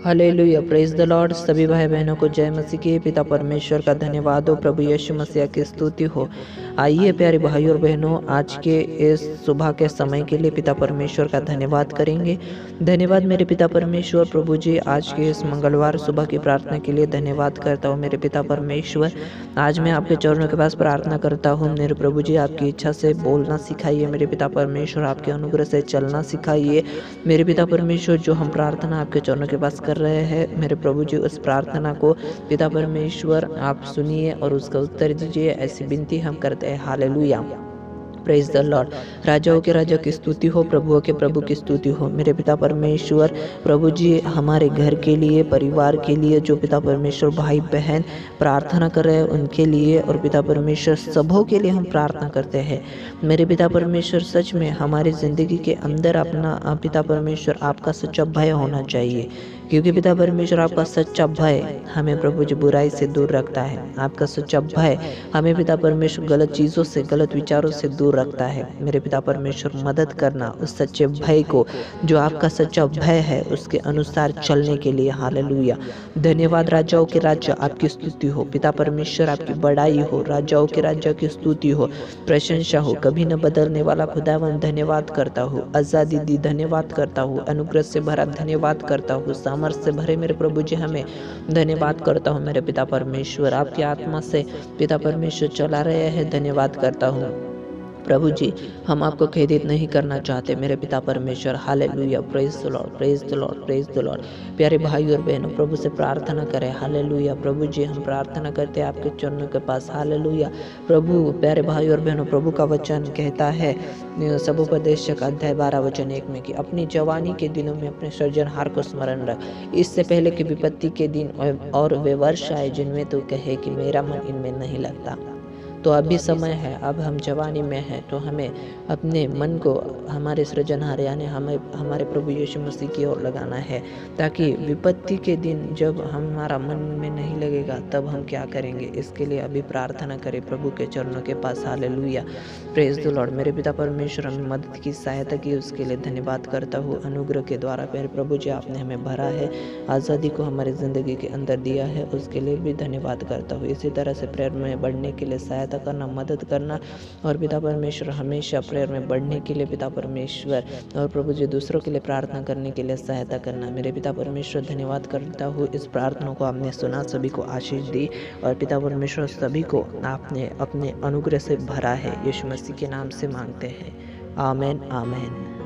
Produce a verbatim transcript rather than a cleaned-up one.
Hallelujah, praise the Lord. सभी भाई बहनों को जय मसीह की। पिता परमेश्वर का धन्यवाद हो, प्रभु यीशु मसीह की स्तुति हो। आइए प्यारे भाई और बहनों, आज के इस सुबह के समय के लिए पिता परमेश्वर का धन्यवाद करेंगे। धन्यवाद मेरे पिता परमेश्वर। प्रभु जी, आज के इस मंगलवार सुबह की प्रार्थना के लिए धन्यवाद करता हूँ मेरे पिता परमेश्वर। आज मैं आपके चरणों के पास प्रार्थना करता हूँ मेरे प्रभु जी, आपकी इच्छा से बोलना सिखाइए मेरे पिता परमेश्वर, आपके अनुग्रह से चलना सिखाइए मेरे पिता परमेश्वर। जो हम प्रार्थना आपके चरणों के पास कर रहे हैं मेरे प्रभु जी, उस प्रार्थना को पिता परमेश्वर आप सुनिए और उसका उत्तर दीजिए, ऐसी विनती हम करते हैं। Hallelujah, praise the lord. राजाओं के राजा की स्तुति हो, प्रभुओं के प्रभु की स्तुति हो मेरे पिता परमेश्वर। प्रभु जी, हमारे घर के लिए, परिवार के लिए जो पिता परमेश्वर भाई बहन प्रार्थना कर रहे हैं उनके लिए, और पिता परमेश्वर सबों के लिए हम प्रार्थना करते हैं मेरे पिता परमेश्वर। सच में हमारी ज़िंदगी के अंदर अपना पिता परमेश्वर आपका सच्चा भय होना चाहिए, क्योंकि पिता परमेश्वर आपका सच्चा भय हमें प्रभु जी बुराई से दूर रखता है। आपका सच्चा भय हमें पिता परमेश्वर गलत चीज़ों से, गलत विचारों से दूर रखता है मेरे पिता परमेश्वर। मदद करना उस सच्चे भय को, जो आपका सच्चा भय है, उसके अनुसार चलने के लिए। हालेलुया, धन्यवाद। राजाओं के राजा आपकी स्तुति हो पिता परमेश्वर, आपकी बड़ाई हो। राजाओं के राजा की स्तुति हो, प्रशंसा हो। कभी न बदलने वाला खुदावन धन्यवाद करता हूँ। आज़ादी दी धन्यवाद करता हूँ। अनुग्रह से भरा धन्यवाद करता हूँ। सामर्थ से भरे मेरे प्रभु जी हमें धन्यवाद करता हूँ मेरे पिता परमेश्वर। आपकी आत्मा से पिता परमेश्वर चला रहे हैं, धन्यवाद करता हूँ प्रभु जी। हम आपको खेदित नहीं करना चाहते मेरे पिता परमेश्वर। Hallelujah, praise the lord, praise the lord, praise the lord. प्यारे भाई और बहनों, प्रभु से प्रार्थना करें। हालेलुया, प्रभु जी, हम प्रार्थना करते हैं आपके चरणों के पास। हालेलुया प्रभु। प्यारे भाई और बहनों, प्रभु का वचन कहता है सबोपदेशक अध्याय बारह वचन एक में कि अपनी जवानी के दिनों में अपने सृजनहार को स्मरण रख, इससे पहले कि विपत्ति के दिन और वे वर्ष आए जिनमें तू कहे कि मेरा मन इनमें नहीं लगता। तो अभी समय है, अब हम जवानी में हैं, तो हमें अपने मन को हमारे सृजनहार यानी हमें हमारे प्रभु यीशु मसीह की ओर लगाना है, ताकि विपत्ति के दिन जब हमारा मन में नहीं लगेगा तब हम क्या करेंगे। इसके लिए अभी प्रार्थना करें प्रभु के चरणों के पास। Hallelujah, praise the lord. मेरे पिता परमेश्वर हमें मदद की, सहायता की, उसके लिए धन्यवाद करता हूँ। अनुग्रह के द्वारा मेरे प्रभु जी आपने हमें भरा है, आज़ादी को हमारी ज़िंदगी के अंदर दिया है, उसके लिए भी धन्यवाद करता हूँ। इसी तरह से प्रेयर में बढ़ने के लिए सहायता करना, मदद करना, और पिता परमेश्वर हमेशा प्रेयर में बढ़ने के लिए पिता परमेश्वर और प्रभु जी दूसरों के लिए प्रार्थना करने के लिए सहायता करना। मेरे पिता परमेश्वर धन्यवाद करता हूँ, इस प्रार्थना को आपने सुना, सभी को आशीष दी, और पिता परमेश्वर सभी को आपने अपने अनुग्रह से भरा है। यीशु मसीह के नाम से मांगते हैं, आमेन, आमेन।